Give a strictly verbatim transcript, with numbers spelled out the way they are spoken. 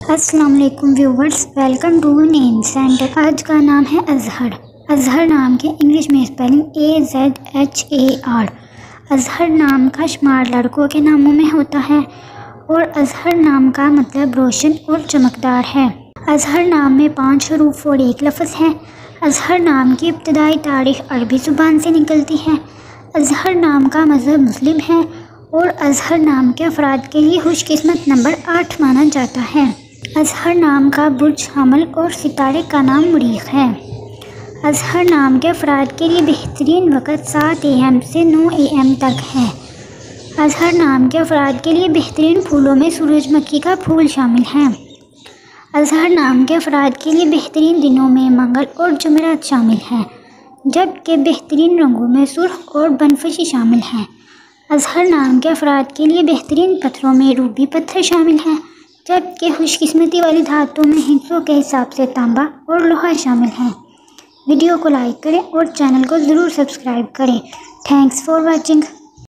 अस्सलाम वालेकुम viewers, welcome to name center. आज का नाम है अजहर। अजहर नाम के इंग्लिश में spelling A Z H A R. Azhar नाम का शुमार लड़कों के नामों में होता है और अजहर नाम का मतलब रोशन और चमकदार है। अजहर नाम में पाँच हरूफ और एक लफ्ज़ है। अजहर नाम की इब्तदाई तारीख अरबी ज़ुबान से निकलती है। अजहर नाम का मज़हब मुस्लिम है और अजहर नाम के अफराद के लिए खुशकिस्मत नंबर आठ माना जाता है। अजहर नाम का बुर्ज हमल और सितारे का नाम मरीख है। अजहर नाम के अफराद के लिए बेहतरीन वक़्त सात ए एम से नौ ए एम तक है। अजहर नाम के अफराद के लिए बेहतरीन फूलों में सूरजमुखी का फूल शामिल है। अजहर नाम के अफराद के लिए बेहतरीन दिनों में मंगल और जुमेरात शामिल हैं, जबकि बेहतरीन रंगों में सुर्ख और बनफशी शामिल हैं। अजहर नाम के अफराद के लिए बेहतरीन पत्थरों में रूबी पत्थर शामिल हैं, जबकि खुशकिस्मती वाली धातुओं में हिस्सों के हिसाब से तांबा और लोहा शामिल हैं। वीडियो को लाइक करें और चैनल को ज़रूर सब्सक्राइब करें। Thanks for watching.